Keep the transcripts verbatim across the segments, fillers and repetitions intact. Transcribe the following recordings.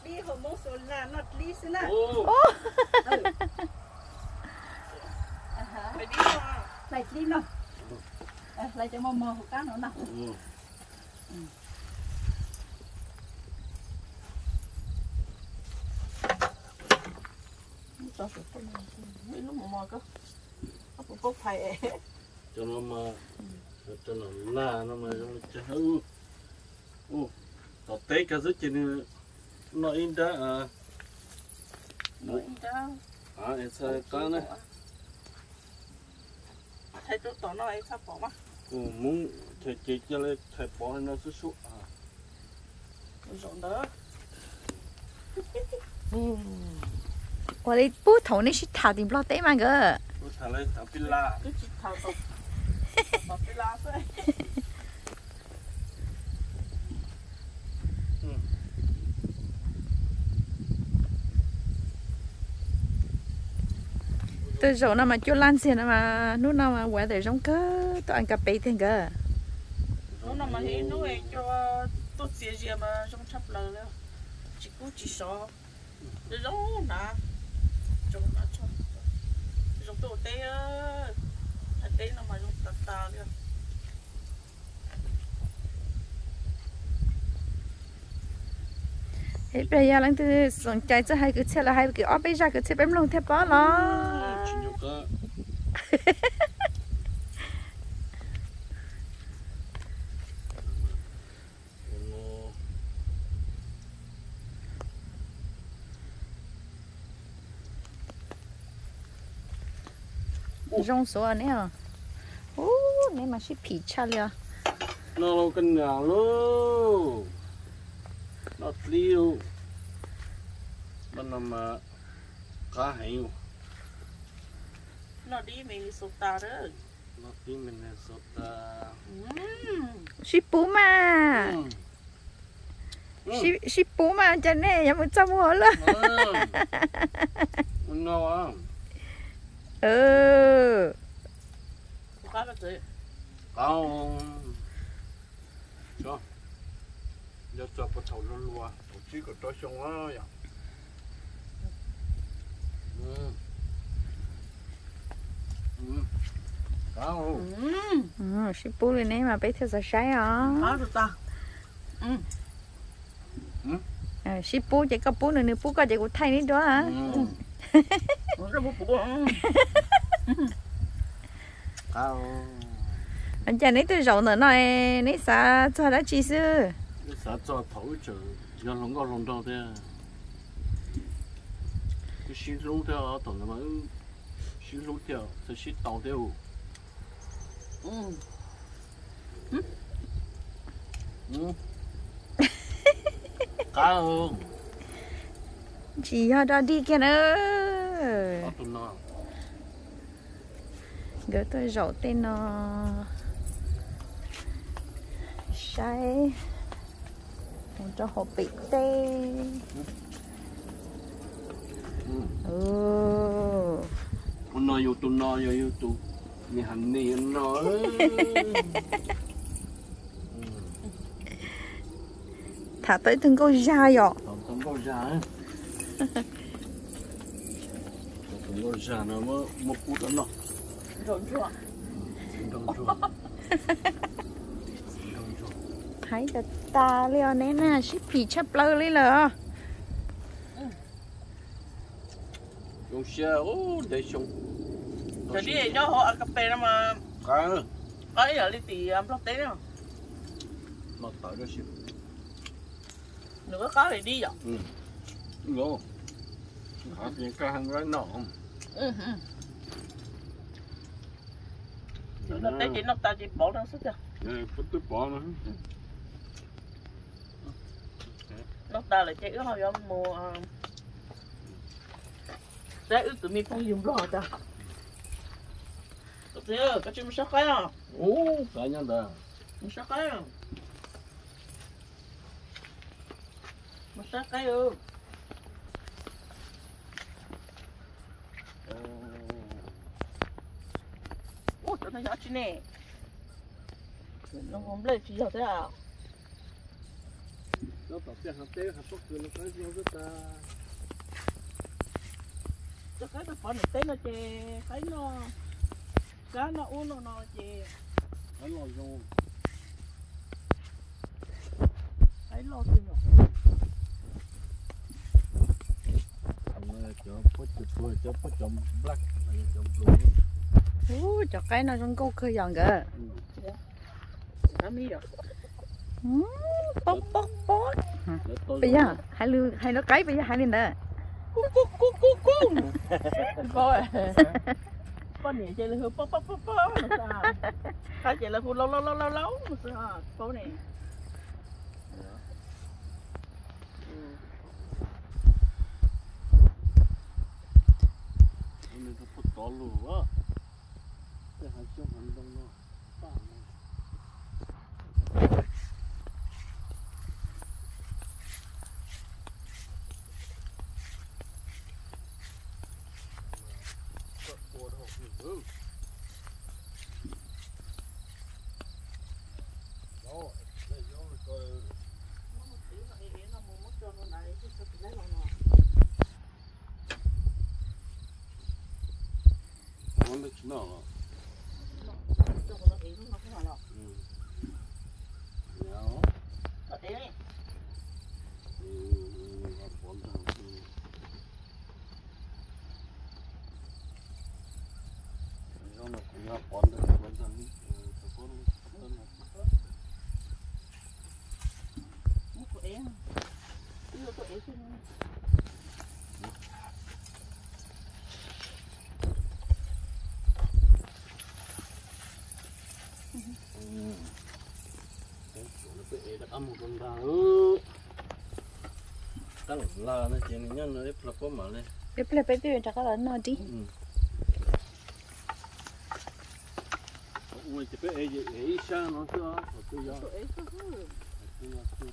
đi hồ mông số là nọt lý xí nè. Ô. Phải đi mà. Lại đi nào. Lại cho mò mò hộp cá nữa nào. Cho sự phân mấy lúc mò mò cơ. Nó cũng có phải. Cho nó mà cho nó là nó mà cho hư. Ô. Tao té cả rất trên nó in ra à. Nó in ra. À, em sẽ có này. Thấy tôi tỏ nó ấy sao bỏ mà. Ừ, muốn thầy chị cho lên thầy bỏ nó xuống xuống à. Rộn đó. Ủa đây bố thầu này sẽ thảo tìm lo tế mà cơ. Bố thảo lên thảo pila. Cứ chỉ thảo tục. Thảo pila thôi. Tôi rồi nó mà chưa lan xe nó mà lúc nào mà quay để giống cơ tôi ăn cà phê thế cơ. Lúc nào mà thì nó ấy cho tôi xìa gì mà trong chắp lờ đó. Chỉ cú chỉ sợ. Rồi giống nè. Giống nè cho. Giống tôi tế ơi. Tế nó mà giống tà tà kìa. Thế bây giờ lần thứ sòng chạy cho hai cái xe là hai cái ốp bây giờ cái xe bấm lông thép bó lo. Rong số này à? Ô, này mà xí phì cha liền. Nó đâu cần nhà luôn. Nó liu. Nó nằm mà cá hay. Nó đi mình sụt tà đó. Nó đi mình là sụt tà. Xí bú mà. Xí xí bú mà cho nên em muốn chăm hồ luôn. Ngon à. Ừ. Cá cái gì? Cao. Cho. Giờ cho bắt đầu luôn luôn. Chỉ có cho xong á vậy. Ừ. Ừ. Cao. Ừ. Ừ, xí bú lên này mà bé theo giờ sáng à. Cá được ta. Ừ. Ừ. À, xí bú chỉ có bú nữa nữa bú có chỉ có thay nữa đó hả? Ừ. Nó bú bú. Cao. Anh chàng ấy tôi rộng nữa nói nấy xa cho đã chi sư. Cái xã cho thấu chữ, giờ lồng có lồng đâu thế. Cái xí lồng theo ở tầng mà xí lồng theo, thì xí tàu theo. Ừ. Ừ. Cao. Chị ở đó đi kia nữa. Có tụi nó. Gỡ tôi rổ tên nó sai một cho hộp bị tê. Ừ. Tụi nó yêu tụi nó yêu yêu tụi mi hành nè nó. Thả tới từng câu ra rồi. Không có ra. Không có ra nó mà một phút đó nó. Rộn chưa? Thấy được ta liền nè nè, ship phì chấp lơ lên lờ. Dùng xe, ô, để xong. Rồi đi cho họ ăn cà phê đó mà. Cá. Ấy ở đi tì um, lót tế đó. Nó tới đó xíu. Nữa có thì đi rồi. Ừ. Ngon. Hả, tiền cá hàng rái nọ. Ừ. Nó tế chỉ nó ta chỉ bỏ năng sức cho. Nè, có tôi bỏ nữa. Nó ta lại chạy ướt hồi do mùa sẽ ướt tụi mình không dùng rồi ta. Tốt chưa? Có chim sóc cái không? Ồ, cả nhân ta. Sóc cái không? Một sóc cái ư. Ủa, tụi nó nhỏ chứ nè. Nó không lấy chỉ giờ thế à? Nó tập tiền học tế học tốt rồi nó cái gì rất ta cho cái nó phun tên nó chè thấy nó cá nó uống nó nó chè nó lòi rồi thấy lo chim rồi ông cho bớt chụp cho bớt chấm black hay chấm blue Ủa, cho cái nó trong câu khơi giòn kìa. nó mi rồi Bóc bóc bóc. Bây giờ hai lư hai nó cái bây giờ hai lên đó. cú cú cú cú cú coi con nhảy chạy là hư bóc bóc bóc bóc khai chạy là hư lâu lâu lâu lâu lâu phố này mình có phút to luôn á cái hai chỗ mình đông nó ba nó chỉ nó âm một con đào cái là nó chỉ nhân nó đẹp lắm mà này Bếp bếp bếp bếp cho cái lớn nó đi. người chỉ biết ấy ấy sang nó cho tôi cho tôi cho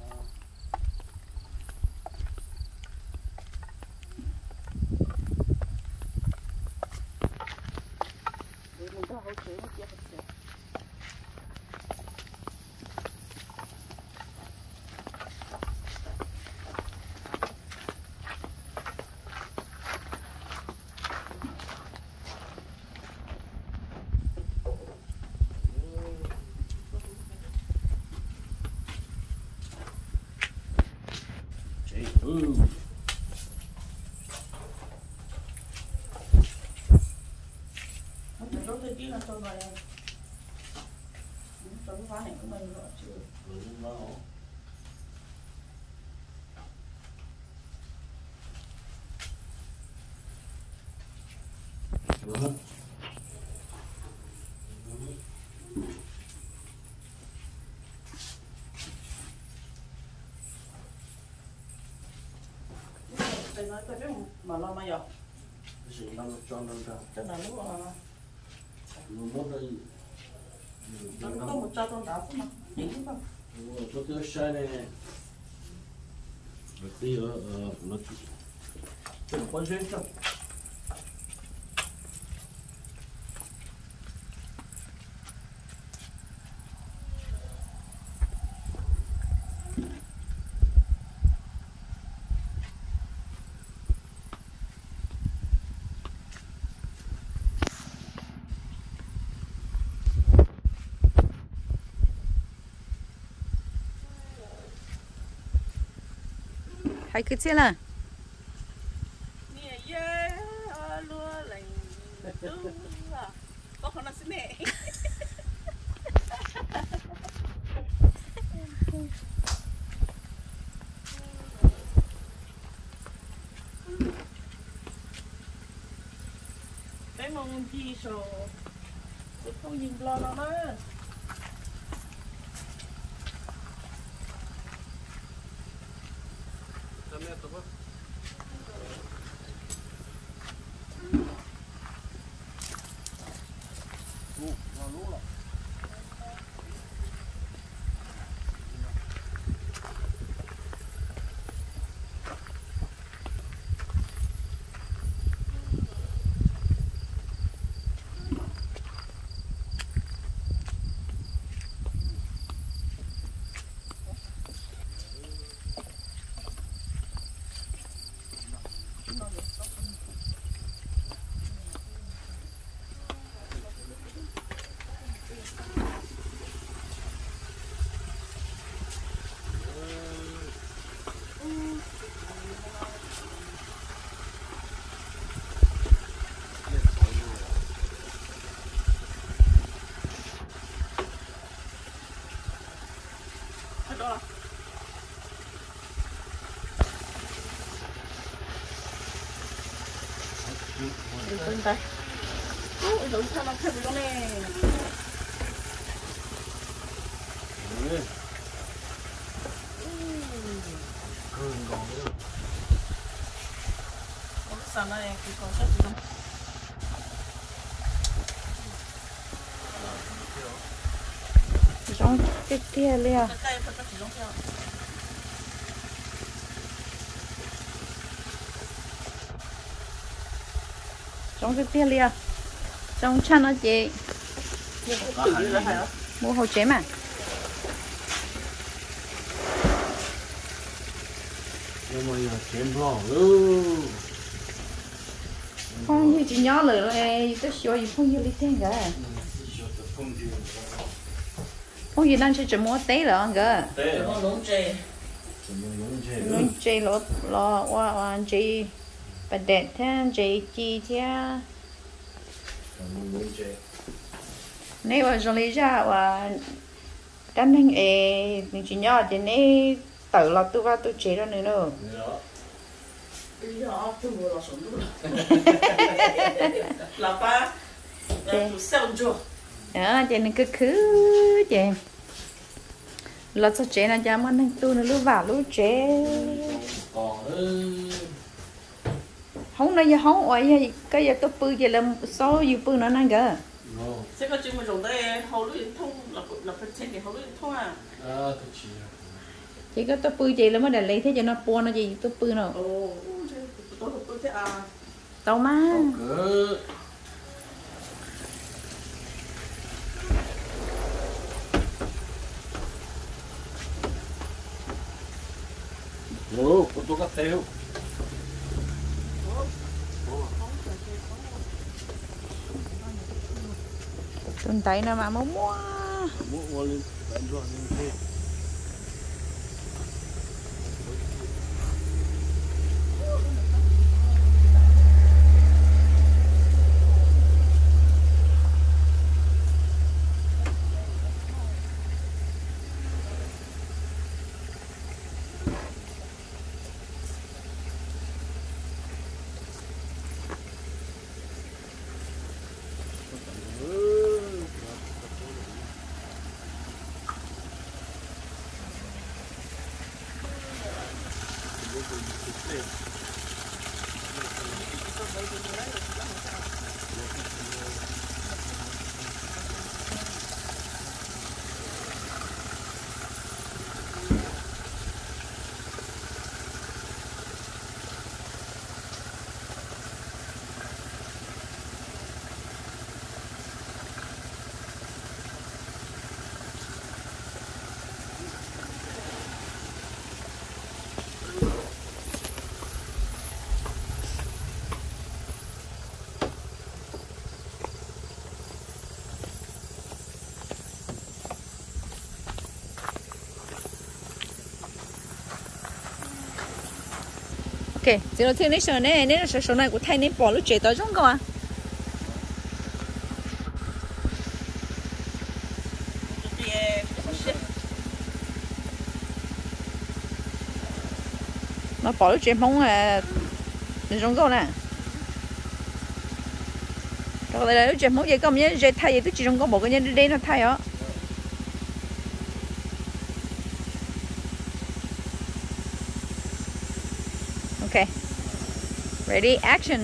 ừ Lúc tôi chỉ là tôi vào đây tôi phá này của mình rồi chưa đúng đó đúng tôi nói tôi biết mà lo mà giờ cái gì nó cho nó ra cho nên lúc mà nó mất đây nó có một cho con đảo mà những không có cái sai này này tí ở nó đừng có duyên không Hai cái gì là? nè ye lúa lành đúng à có con nó xin nè cái mong chi số cái không nhìn lo nó đó Đừng quên tay. Ủa, đừng sao nó khép vô nè. Cường còn nữa. Ủa, sao nó này cứ còn sắp luôn. Giống cái tia liền. Cái cây phải có chỉ giống theo. Giống cái tia liền. Giống chăn nó chị. Nhưng cũng tự nhiên là phải không? Mua hồ chế mà. Nhưng mà giờ chém lo luôn. Không như chị nhỏ lời rồi, tôi xíu gì không như lý tên cả. Không như đang chơi chấm mua tế rồi cả. Tế. Nó lúng chê. Nó chơi lo lo qua qua chơi bật đèn thêm chơi chi theo. Nếu mà trong lý ra và đám thanh ế chị nhỏ thì nè tự là tôi vào tôi chế ra nữa nữa. Bây giờ tôi vừa là sống luôn. Là ba. Tôi xem chưa. Đó, chị nên cứ cứ chị. Là sao chế là cho mình tôi nó lưu vào lưu chế. Không nói gì không ơi cái giờ tôi bự vậy là số gì bự nó năng cơ. Sẽ có chuyện mà dùng đây hầu lưỡi thông là là phải xem cái hầu lưỡi thông à. À, thật chị. Chỉ có tôi bự vậy là mới để lấy thế cho nó buồn nó gì tôi bự nào. Ồ, tôi tôi bự thế à. Tao má. Cứ. Ủa, có tôi cắt theo. Tuần tay nó mà mua mua. Mua mua lên, bán rồi lên thế. Ok, giờ nó thiên lý sở này, nên là sở sở này của thầy nên bỏ lúc chế tới trong cơ à? Nó bỏ lúc chế mong là nên trong cơ nè. Rồi đây là lúc chế mong vậy có nhớ chế thay vậy tôi chỉ trong có một cái nhân đây nó thay đó. Okay. Ready, action.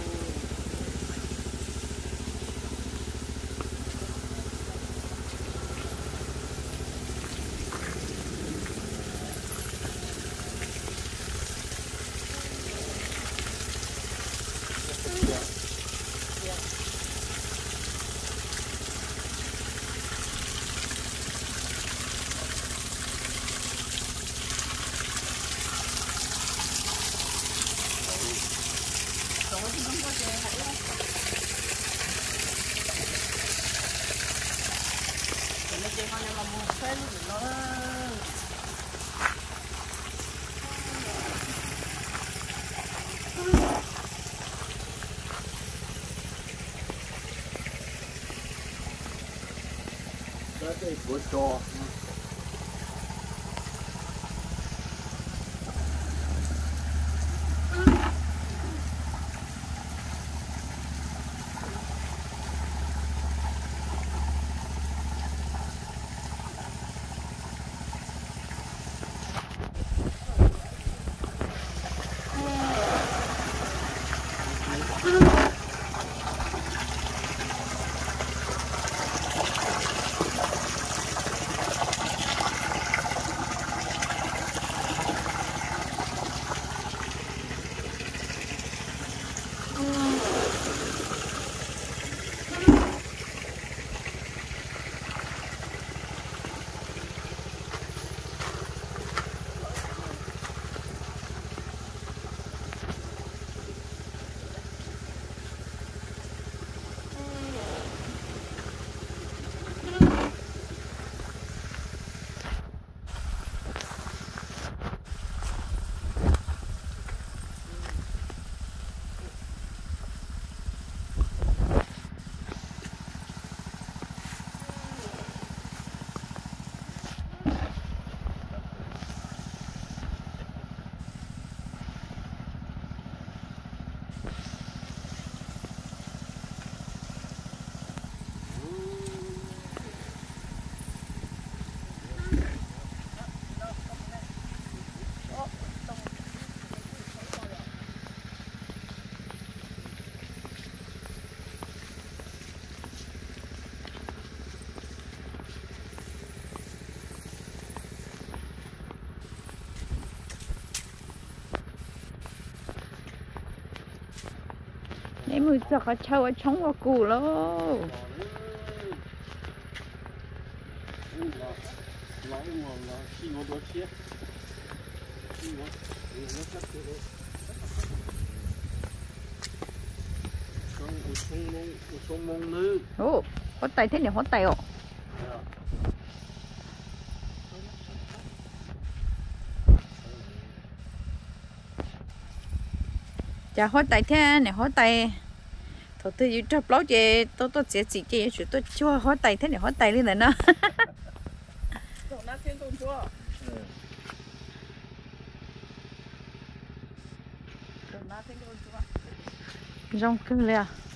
Đây của trò. Nãy mùi giọt ở châu ở trống vào củ lô. Nói mà nó khi nó đó chết. Khi nó nó cắt cái đó. Con của sông mông, của sông mông nữ. Ồ, hốt tay thế này hốt tay ồ. Chà hốt tay thế này hốt tay. Thôi tôi yêu chấp lấu chị, tôi tôi sẽ chỉ chị chứ tôi chưa hốt tay thế này hốt tay lên này nó. Rồi nó thiên công chúa. Rồi nó thiên công chúa. Rong cưng lìa.